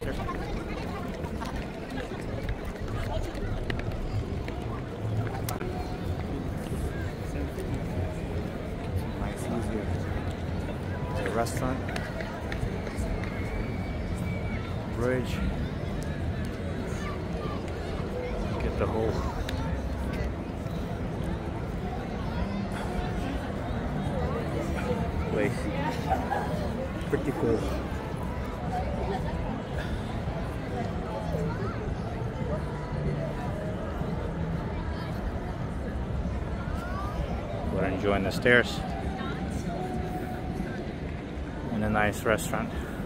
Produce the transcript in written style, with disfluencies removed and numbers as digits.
center. Nice, easy. The restaurant, bridge. Get the whole place. Pretty cool. We're enjoying the stairs in a nice restaurant.